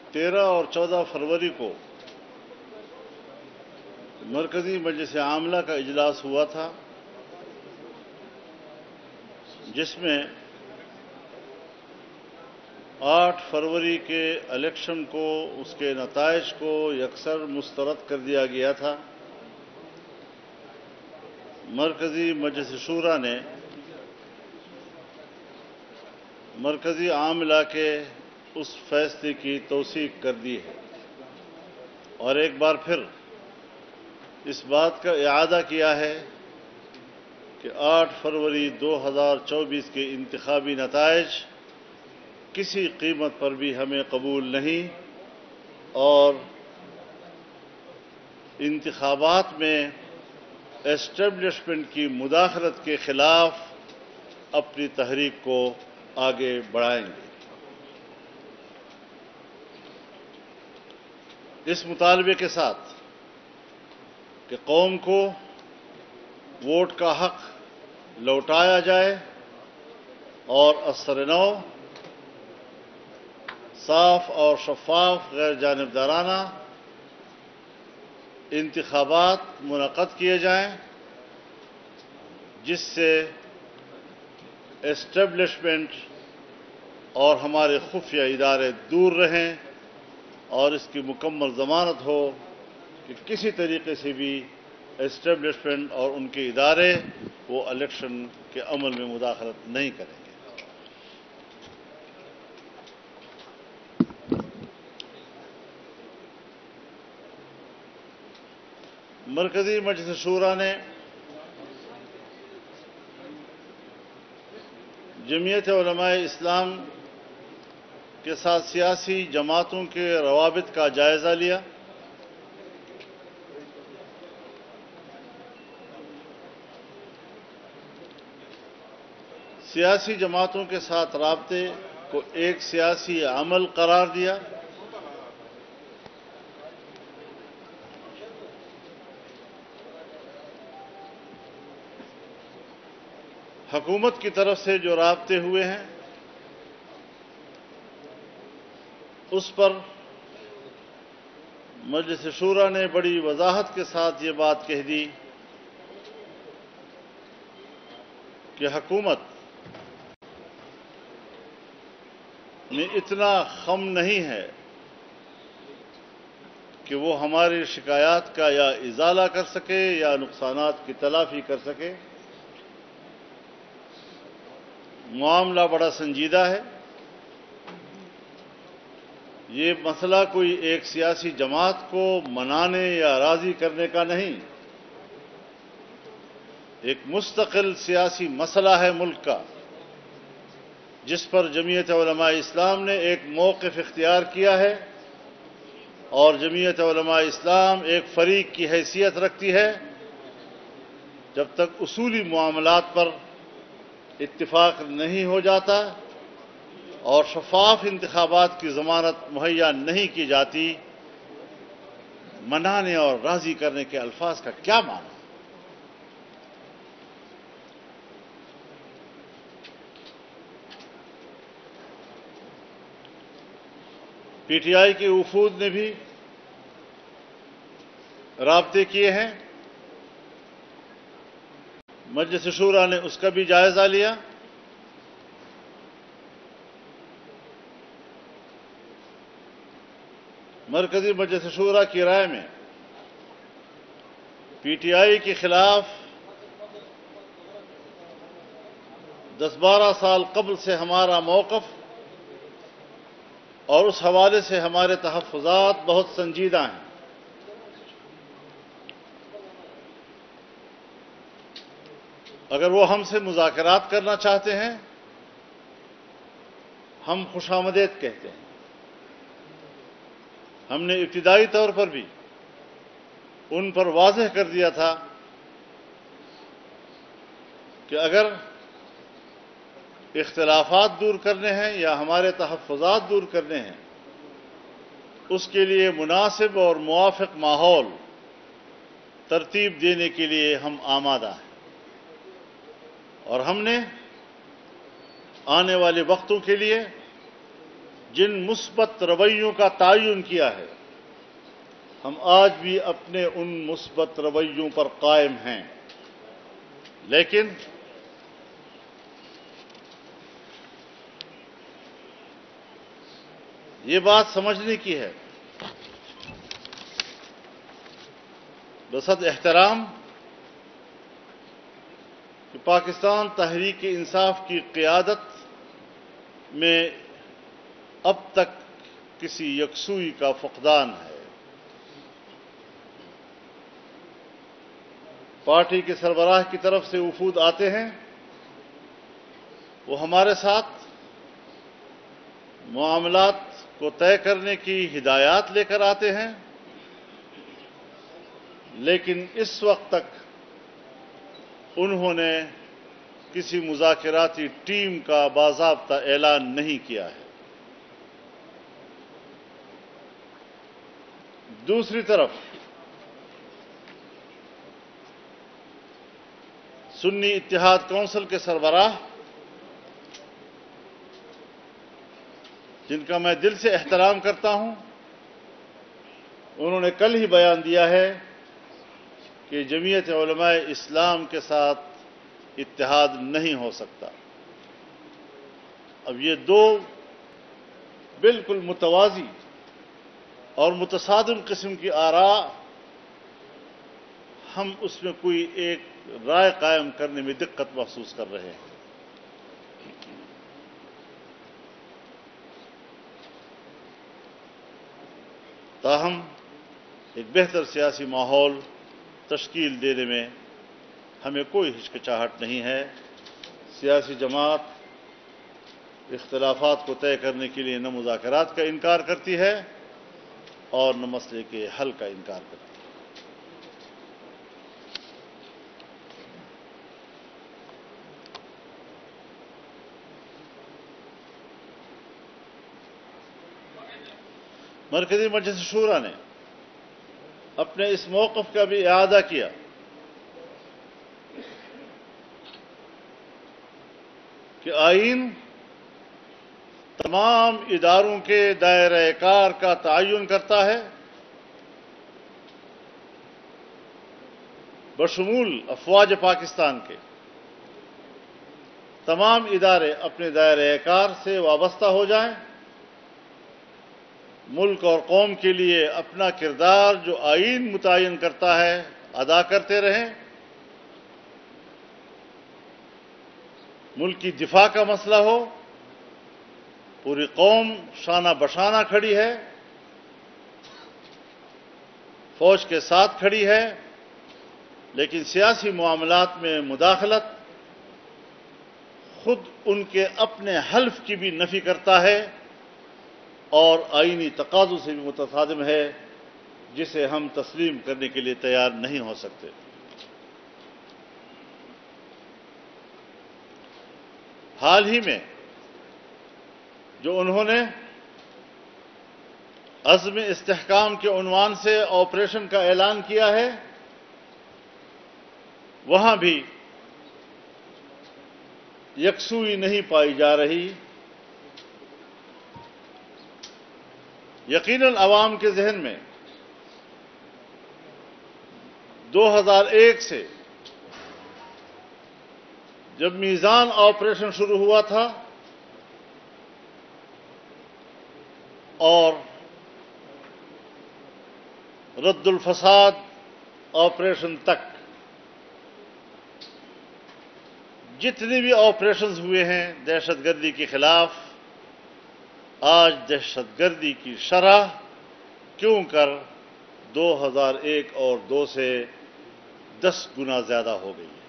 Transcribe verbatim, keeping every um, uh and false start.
تیرہ اور چودہ فروری کو مرکزی مجلس عاملہ کا اجلاس ہوا تھا، جس میں آٹھ فروری کے الیکشن کو، اس کے نتائج کو یکسر مسترد کر دیا گیا تھا۔ مرکزی مجلس شورا نے مرکزی عاملہ کے اس فیصلے کی توثیق کر دی ہے اور ایک بار پھر اس بات کا اعادہ کیا ہے کہ آٹھ فروری دو ہزار چوبیس کے انتخابی نتائج کسی قیمت پر بھی ہمیں قبول نہیں، اور انتخابات میں اسٹیبلشمنٹ کی مداخلت کے خلاف اپنی تحریک کو آگے بڑھائیں گے۔ اس مطالبے کے ساتھ کہ قوم کو ووٹ کا حق لوٹایا جائے اور اثر نو، صاف اور شفاف، غیر جانبدارانہ انتخابات منعقد کیے جائیں، جس سے اسٹیبلشمنٹ اور ہمارے خفیہ ادارے دور رہیں، اور اس کی مکمل ضمانت ہو کہ کسی طریقے سے بھی اسٹیبلشمنٹ اور ان کے ادارے وہ الیکشن کے عمل میں مداخلت نہیں کریں گے۔ مرکزی مجلس شورا نے جمعیت علماء اسلام کے ساتھ سیاسی جماعتوں کے روابط کا جائزہ لیا۔ سیاسی جماعتوں کے ساتھ رابطے کو ایک سیاسی عمل قرار دیا۔ حکومت کی طرف سے جو رابطے ہوئے ہیں اس پر مجلس شورا نے بڑی وضاحت کے ساتھ یہ بات کہہ دی کہ حکومت میں اتنا خم نہیں ہے کہ وہ ہماری شکایات کا یا ازالہ کر سکے یا نقصانات کی تلافی کر سکے۔ معاملہ بڑا سنجیدہ ہے۔ یہ مسئلہ کوئی ایک سیاسی جماعت کو منانے یا راضی کرنے کا نہیں، ایک مستقل سیاسی مسئلہ ہے ملک کا، جس پر جمعیت علماء اسلام نے ایک موقف اختیار کیا ہے، اور جمعیت علماء اسلام ایک فریق کی حیثیت رکھتی ہے۔ جب تک اصولی معاملات پر اتفاق نہیں ہو جاتا اور شفاف انتخابات کی ضمانت مہیا نہیں کی جاتی، منانے اور راضی کرنے کے الفاظ کا کیا معنی؟ پی ٹی آئی کے وفود نے بھی رابطے کیے ہیں، مجلس شورا نے اس کا بھی جائزہ لیا۔ مرکزی مجلس شورا کی رائے میں پی ٹی آئی کے خلاف دس بارہ سال قبل سے ہمارا موقف اور اس حوالے سے ہمارے تحفظات بہت سنجیدہ ہیں۔ اگر وہ ہم سے مذاکرات کرنا چاہتے ہیں، ہم خوش آمدید کہتے ہیں۔ ہم نے ابتدائی طور پر بھی ان پر واضح کر دیا تھا کہ اگر اختلافات دور کرنے ہیں یا ہمارے تحفظات دور کرنے ہیں، اس کے لیے مناسب اور موافق ماحول ترتیب دینے کے لیے ہم آمادہ ہیں، اور ہم نے آنے والے وقتوں کے لیے جن مثبت رویوں کا تعین کیا ہے، ہم آج بھی اپنے ان مثبت رویوں پر قائم ہیں، لیکن یہ بات سمجھنے کی ہے، بصد احترام، کہ پاکستان تحریک انصاف کی قیادت میں اب تک کسی یکسوئی کا فقدان ہے۔ پارٹی کے سربراہ کی طرف سے وفود آتے ہیں، وہ ہمارے ساتھ معاملات کو طے کرنے کی ہدایات لے کر آتے ہیں، لیکن اس وقت تک انہوں نے کسی مذاکراتی ٹیم کا باضابطہ اعلان نہیں کیا ہے۔ دوسری طرف سنی اتحاد کونسل کے سربراہ، جن کا میں دل سے احترام کرتا ہوں، انہوں نے کل ہی بیان دیا ہے کہ جمعیت علماء اسلام کے ساتھ اتحاد نہیں ہو سکتا۔ اب یہ دو بالکل متوازی اور متصادم قسم کی آراء، ہم اس میں کوئی ایک رائے قائم کرنے میں دقت محسوس کر رہے ہیں۔ تاہم ایک بہتر سیاسی ماحول تشکیل دینے میں ہمیں کوئی ہچکچاہٹ نہیں ہے۔ سیاسی جماعت اختلافات کو طے کرنے کے لیے نہ مذاکرات کا انکار کرتی ہے اور نہ مسئلے کے حل کا انکار کرتی ہے۔ مرکزی مجلس شورا نے اپنے اس موقف کا بھی اعادہ کیا کہ آئین تمام اداروں کے دائرہ کار کا تعین کرتا ہے، بشمول افواج پاکستان کے تمام ادارے اپنے دائرہ کار سے وابستہ ہو جائیں، ملک اور قوم کے لیے اپنا کردار جو آئین متعین کرتا ہے ادا کرتے رہیں۔ ملک کی دفاع کا مسئلہ ہو، پوری قوم شانہ بشانہ کھڑی ہے، فوج کے ساتھ کھڑی ہے، لیکن سیاسی معاملات میں مداخلت خود ان کے اپنے حلف کی بھی نفی کرتا ہے اور آئینی تقاضوں سے بھی متصادم ہے، جسے ہم تسلیم کرنے کے لیے تیار نہیں ہو سکتے۔ حال ہی میں جو انہوں نے عزم استحکام کے عنوان سے آپریشن کا اعلان کیا ہے، وہاں بھی یکسوئی نہیں پائی جا رہی۔ یقیناً عوام کے ذہن میں دو ہزار ایک سے جب میزان آپریشن شروع ہوا تھا اور رد الفساد آپریشن تک جتنے بھی آپریشنز ہوئے ہیں دہشت گردی کے خلاف، آج دہشت گردی کی شرح کیوں کر دو ہزار ایک اور دو سے دس گنا زیادہ ہو گئی ہے۔